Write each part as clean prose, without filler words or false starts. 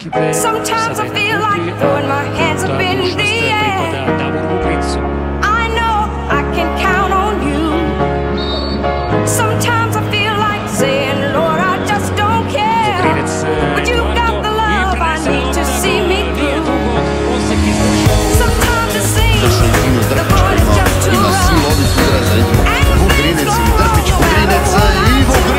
ekipe Sometimes I feel like throwing my hands up in the air. I know I can count on you. Sometimes I feel like saying, Lord, I just don't care. But you got the love I need to see me through. Sometimes it seems the board is just too rough. And things go wrong no matter what I do.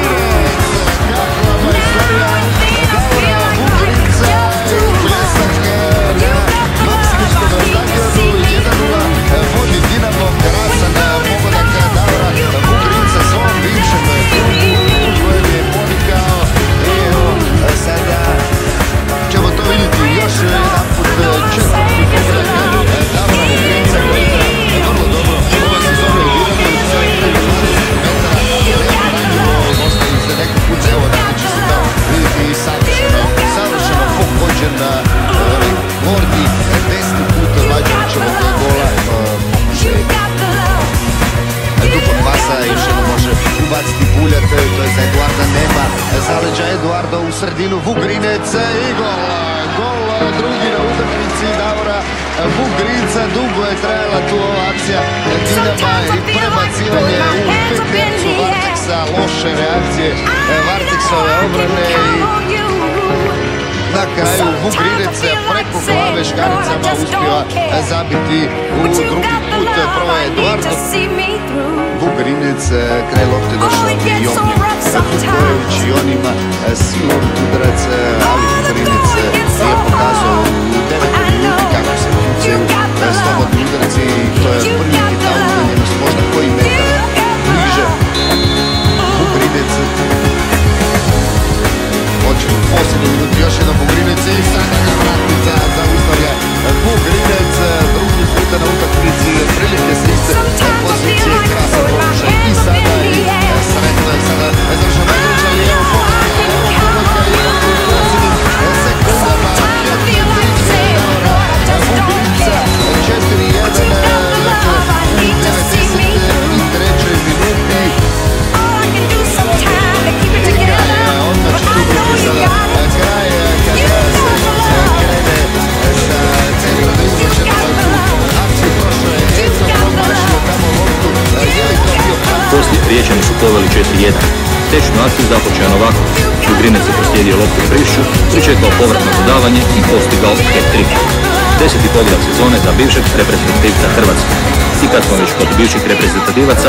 Now everything I feel like life is just too much. But you got the love I need to see me through. Vodi Dinamo Krasana, mogu da Kadavra, Vugrinca svom bivšem klubu Užvojev je ponikao i evo sada ćemo to vidjeti još jedan put četvrti pogodak Davora Vugrinca koji igra vrlo dobro ove sezone u Dinamo i sve igraju 20 metara, nema ranjivo, ostali ste neki put, evo dakle će se tamo vidjeti i savršeno pogođen Gordi, 10. put Mađarićevog gola. Dupan pasa, još jedno može ubaciti Buljat, to je za Eduarda nema. Zaleđa Eduarda u sredinu, Vugrinec i gol! Gol drugi na utakmici Davora Vugrinca, dugo je trajala tu ova akcija Dinama i prebacivanje u petercu Varteksa, loše reakcije Varteksove obrane i na kraju Vugrinec preko glave škaricama uspjeva zabiti u drugi put. Prvo je Eduardo Vugrinec, kraj lopte došao i Jovnje Vukojević i on ima siguran udarac, ali Vugrinec je pokazao u 9. minuti kako se pucaju slobodni udaraci i to je prvi hit na udaljenost, možda koji metar bliže. Vugrinec hoće u posljednju minuti još jedan Vugrinec i sada ga vratnica zaustavlja Vugrinec drugi puta na utakmici, prilike se iste pozicije, krasan pokušaj i sada sretno je sada završen Mađarić, ali evo pogodka i u posljednjim sekundama Vugrinca 4-1 u 93. minuti. Odmah će tu biti sada kraj kada se krene sa centra da izlače na tu akciju. Prošlo je Eto promašio tamo loptu, je li to bio prav? Poslije Riječani su poveli 4-1. Tečnu akciju započeo Novako. Vugrinec je proslijedio loptu Prišću, pričekao povratno dodavanje i postigao hat-trick. 10. pogodak sezone za bivšeg reprezentativca Hrvatske. I kad smo već kod bivših reprezentativaca,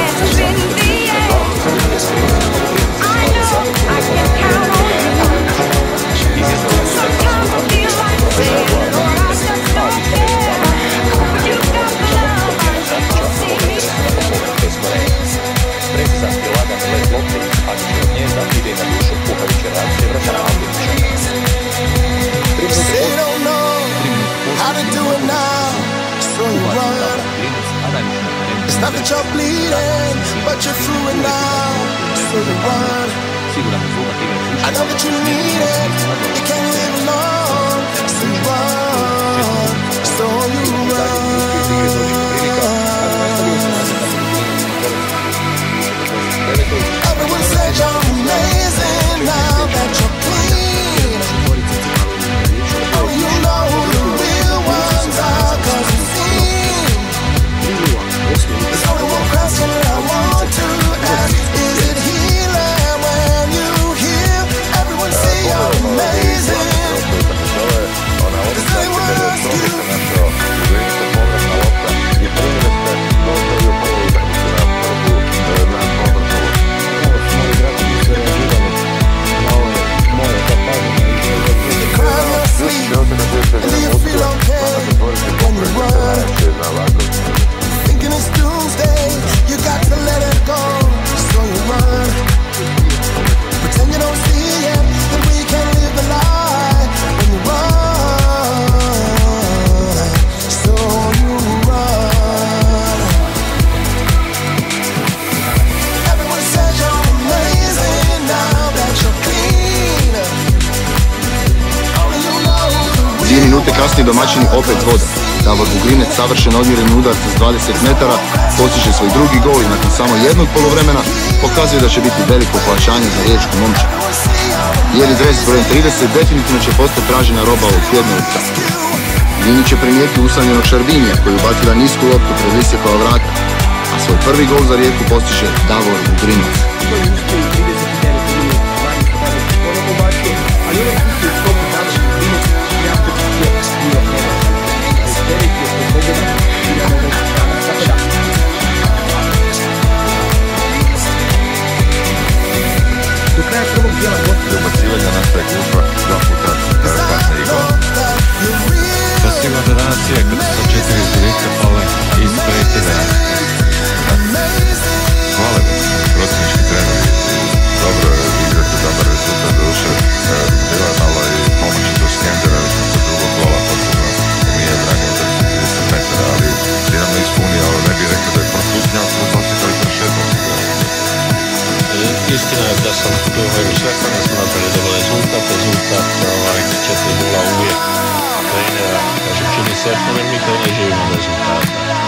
It's not that you're bleeding, but you're through it now. So you run. I know that you need it. You can't live alone. So you run. So you run. Everyone said you're amazing now that you're clean. Oh, you know who the real ones are, 'cause you've seen. There's only one question I want to ask. Is it healing when you hear everyone say you're amazing? Does anyone ask you? You cry in your sleep, and do you feel okay when you run? Thinking it's doomsday, you got to let it go. So you run, pretend you don't see it, that we can live the lie. When you run, so you run. Everyone says you're amazing now that you're clean. Only you know the 2 minute kasnije domaćini opet vode. Davor Vugrinec savršen odmjeren udarac s 20 metara postiže svoj drugi gol i nakon samo jednog poluvremena pokazuje da će biti veliko pojačanje za riječku momčad. Bijeli dres brojem 30 definitivno će postati tražena roba ovog tjedna u Trstu. Vini će primijeti usamljenog Šarbinija koji ubacila nisku loptu pred Visjekova vrata, a svoj prvi gol za Rijeku postiže Davor Vugrinec. Do kraja prvog dijela ubacivanja nastaje kufa, dva puta pasne igla. Pa sigurno da danas je kad su 4 zbirika pale iz prekida. Hvala protivnički trener. Dobro igrate, dobar rezultat duše. Bila je malo i pomoći do Skendera, već sa drugog gola, posebno nije branio da se 30 metara, ali Dinamo ispunio, ne bih rekao da je prostupnjao, su osjetili prešetno. Istina je da sam tu sretan, da smo napravili dobar rezultat 4:0 uvijek trenera, kažem, čini sretno, jer mi to ne živimo rezultata.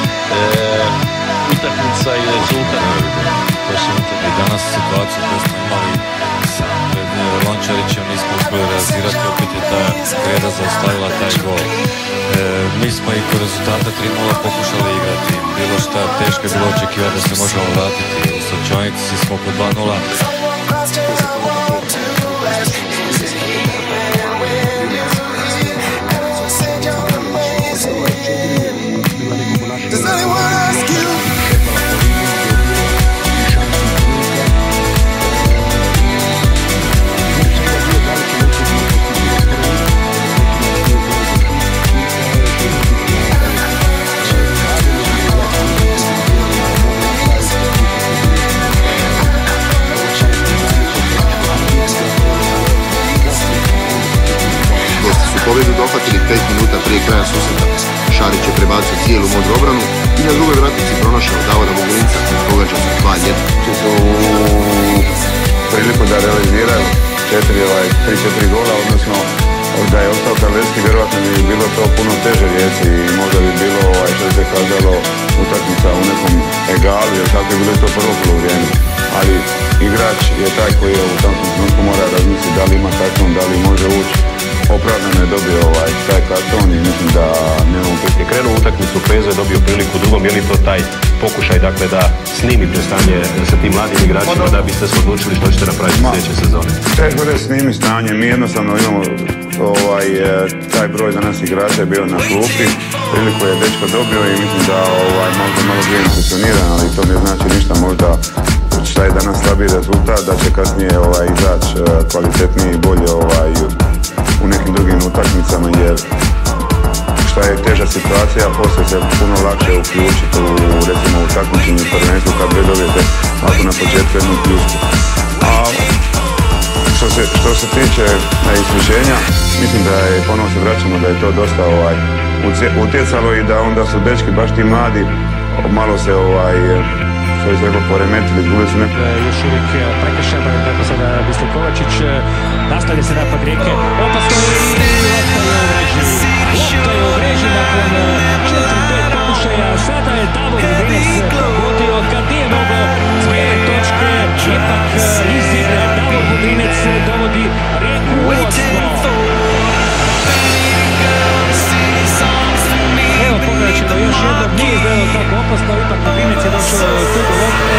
Utakmica i rezultat, to su utakmice. I danas situaciju koju smo imali pred Lončarićem nismo uspjeli realizirati, opet je ta Greda zaustavila taj gol. Mi smo i kod rezultata 3:0 pokušali igrati, bilo šta teško je bilo očekivati da se možemo vratiti. U Srčanici smo po 2:0. Does anyone ask you? Pobjedu dohvatili 5 minuta prije kraja susreta. Šarić je prebacio cijelu modru obranu i na drugoj vratnici pronašao Davora Vugrinca koji pogađa za 2:1. Tu su priliku da realiziraju 3-4 gola, odnosno da je ostao Karleski, vjerojatno bi bilo to puno teže Rijeci i možda bi bilo, što se kazalo, utakmica u nekom egalu, jer tako je bilo to prvo polovrijeme. Ali igrač je taj koji je u tom trenutku mora razmisliti da li ima karton, da li može ući. Opravdano je dobio taj karton i mislim da nemamo biti. Krenuo utakmicu, Pezo je dobio priliku u drugom, je li to taj pokušaj dakle da snimite stanje sa tim mladim igračima da biste se odlučili što ćete napraviti sljedeće sezone? Teško da snimi stanje, mi jednostavno imamo taj broj danas igrača je bio na klupi, priliku je dečko dobio i mislim da možda malo bio impresioniran, ali to ne znači ništa, možda šta je danas slabiji rezultat, da će kasnije izaći kvalitetniji i bolje u nekim drugim utakmicama, jer šta je teža situacija, poslije se puno lakše uključiti recimo u takmičenju prvenstvu kad vi dobijete ako na početku jednu pljusku. A što se tiče isključenja, mislim da je, ponovno se vraćamo, da je to dosta utjecalo i da onda su dečki, baš ti mladi, malo se što je rekao poremetili, izgubili su neko. Još uvijek prekršaj, tako sada Bislav Kovačić, nastavlja se napad Rijeke, opasno i lopta je u mreži nakon 4-5 pokušaja, sada je Davor Vugrinec pogodio kad nije mogao zbjene točke, ipak iz igre Davor Vugrinec dovodi Rijeku u osmo. Evo pogledat ćemo još jednog, nije izgledalo tako opasno, ipak Vugrinec je došao tu do lopte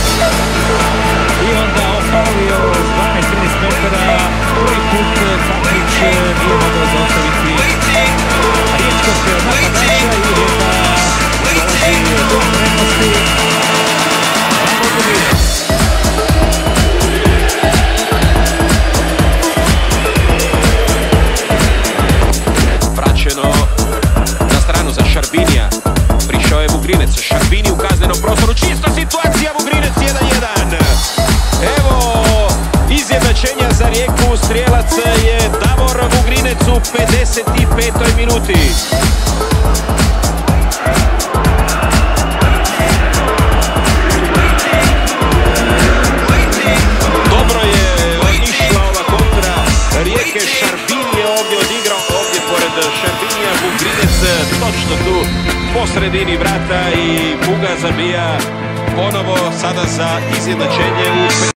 i onda opalio s 12-13 metara, prvi put Kaprić nije mogao zaustaviti riječkog napadača i Rijeka dolazi do prednosti. Davor Vugrinec. Vraćeno na stranu za Šarbinija. Prišao je Vugrinec, Šarbini u kaznenom prostoru, čista situacija, Vugrinec 1:1. Evo izjednačenja za Rijeku, strijelac je Davor Vugrinec u 55. minuti. Dobro je išla ova kontra Rijeke, Šarbini je ovdje odigrao, ovdje pored Šarbinija, Vugrinec točno tu po sredini vrata i Buga zabija ponovo sada za izjednačenje u